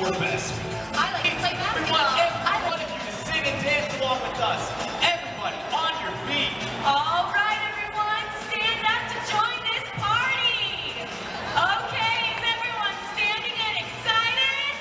the best. I like to play We basketball. want every one of you to sing and dance along with us. Everybody, on your feet. All right, everyone, stand up to join this party. Okay, is everyone standing and excited?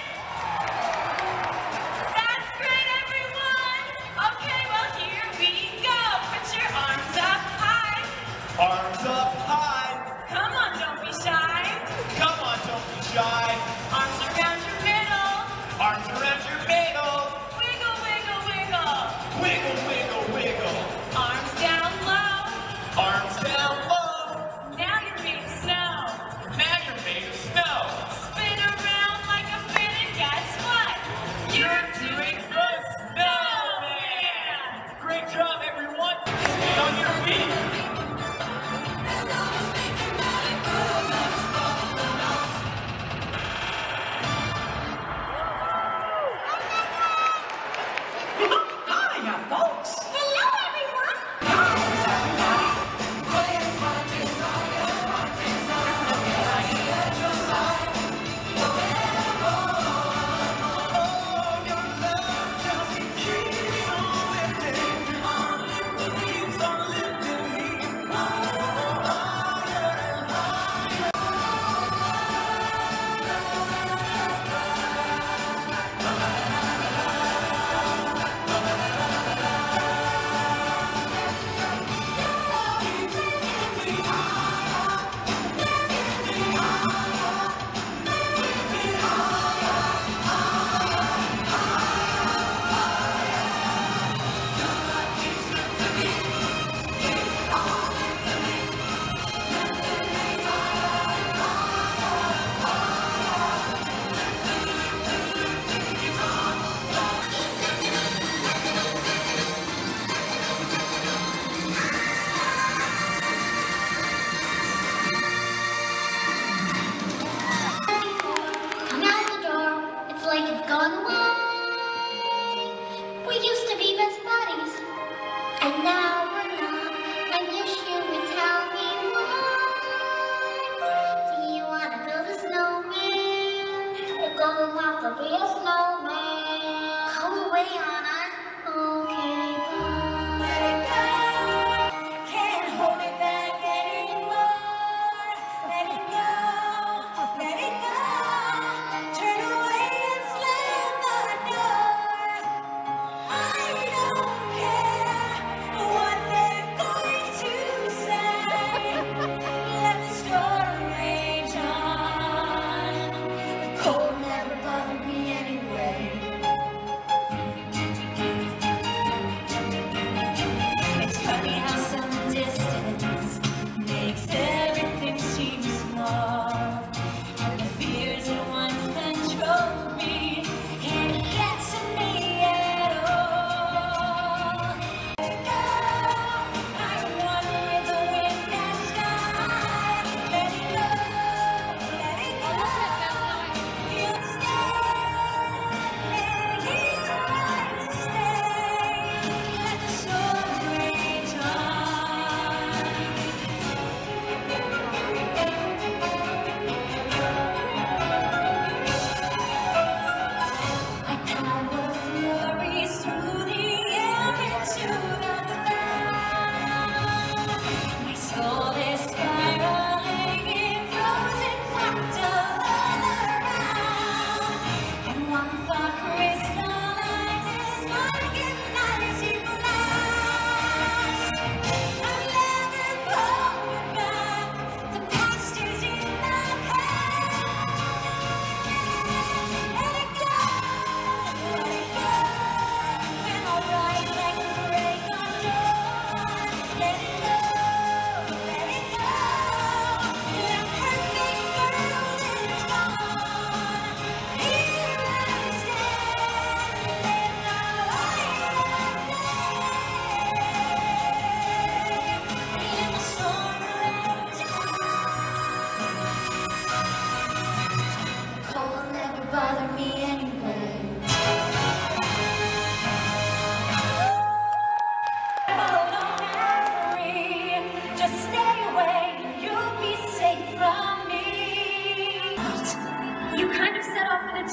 That's great, everyone. Okay, well, here we go. Put your arms up high. Arms up high. Come on, don't be shy. Come on, don't be shy. Arms around your middle. Arms around your middle. Wiggle, wiggle, wiggle. Wiggle, wiggle, wiggle. Arms down low. Arms down low. Now you're made of snow. Now you're made of snow. Spin around like a fin, and guess what? You're doing the snowman. Great job, everyone. Stay on your feet.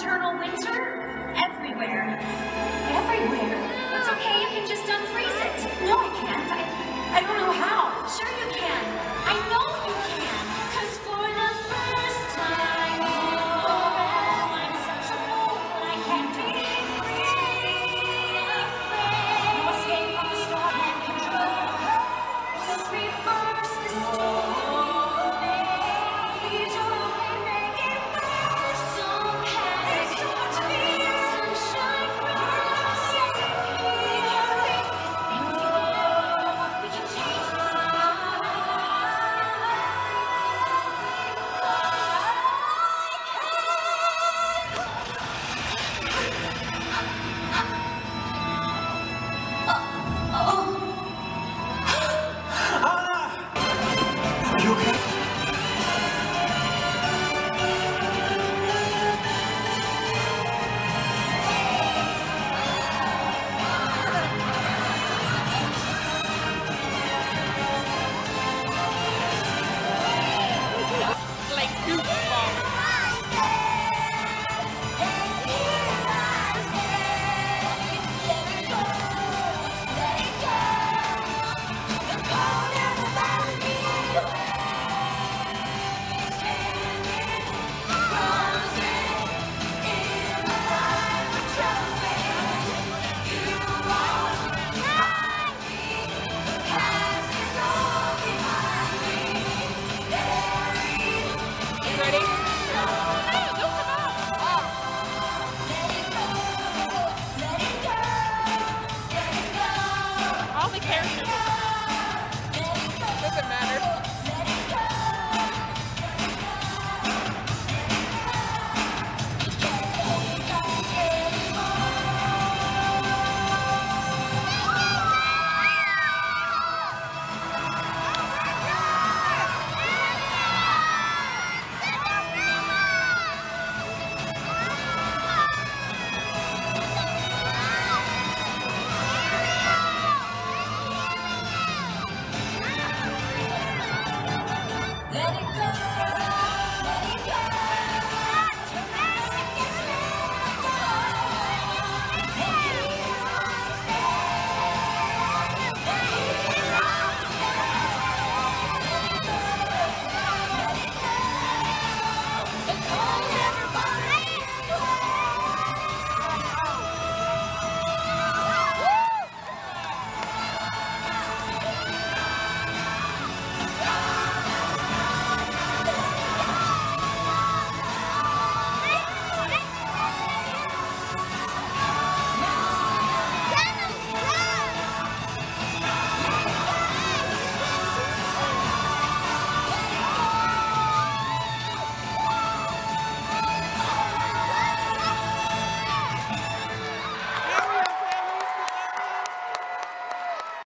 eternal winter? Everywhere. Everywhere? It's okay, you can just unfreeze it. No, I can't. I don't know how. Sure you can. I know you can. 'Cause for the first time in forever, I'm such a fool. I can't be free. No escape from the storm and control. We'll reverse the story. Please only make it worse. Don't panic. There's so much fear. Sunshine grows. Set it free. We can face this thing together. We can change this Are you okay? All the characters. Doesn't matter. Let it go.